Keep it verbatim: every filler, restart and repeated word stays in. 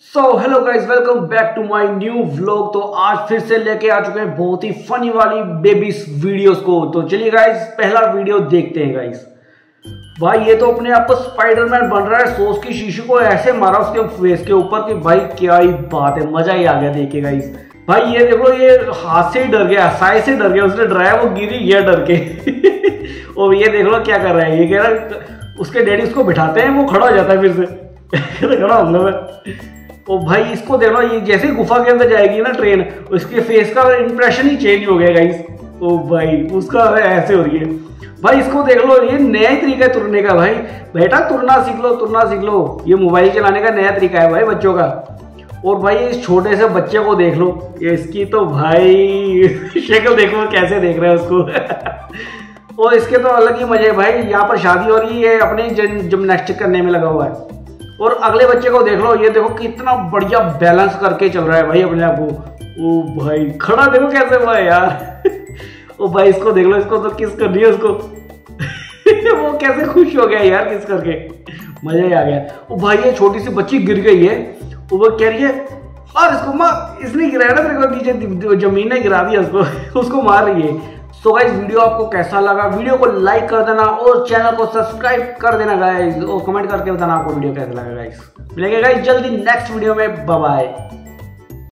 So hello guys, welcome back to my new vlog. तो आज फिर से लेके आ चुके हैं बहुत ही फनी वाली बेबीज वीडियोस को। तो चलिए गाइस, पहला वीडियो देखते हैं गाइस। भाई ये तो अपने आप को स्पाइडरमैन बन रहा है। सॉस की शीशी को ऐसे मारा उसके फेस के ऊपर कि भाई क्या ही बात है, मजा ही आ गया देख के गाइस। भाई ये देखो, ये हाथ से ही डर गया, साय से डर गया, उसने डराया, वो गिरी गया डर के। और ये देख लो क्या कर रहा है, ये कह रहा है उसके डैडी उसको बिठाते हैं, वो खड़ा हो जाता है फिर से। खड़ा हो गया मैं। ओ भाई इसको देख लो, ये जैसे गुफा के अंदर जाएगी ना ट्रेन, उसके फेस का इंप्रेशन ही चेंज हो गया गाइस। ओ भाई उसका ऐसे हो रही है। भाई इसको देख लो, ये नया ही तरीका है तुरने का। भाई बेटा तुरना सीख लो, तुरना सीख लो। ये मोबाइल चलाने का नया तरीका है भाई बच्चों का। और भाई इस छोटे से बच्चे को देख लो, ये इसकी तो भाई शक्ल देखो कैसे देख रहे हैं उसको। और इसके तो अलग ही मजे है भाई। यहाँ पर शादी हो रही है, अपने जिम्नास्टिक करने में लगा हुआ है। और अगले बच्चे को देख लो, ये देखो कितना बढ़िया बैलेंस करके चल रहा है भाई अपने आप को। ओ भाई खड़ा देखो कैसे हुआ है यार। ओ भाई इसको देख लो, इसको तो किस कर रही है उसको। वो कैसे खुश हो गया यार किस करके, मजा ही आ गया। ओ भाई ये छोटी सी बच्ची गिर गई है, वो कह रही है और इसको मार, इसने गिराया ना तेरे को, नीचे जमीन ने गिरा दिया उसको। उसको मार रही है। सो गाइस वीडियो आपको कैसा लगा, वीडियो को लाइक कर देना और चैनल को सब्सक्राइब कर देना गाइस, और कमेंट करके बताना आपको वीडियो कैसा लगा गाइस। मिलेंगे गाइस जल्दी नेक्स्ट वीडियो में, बाय बाय।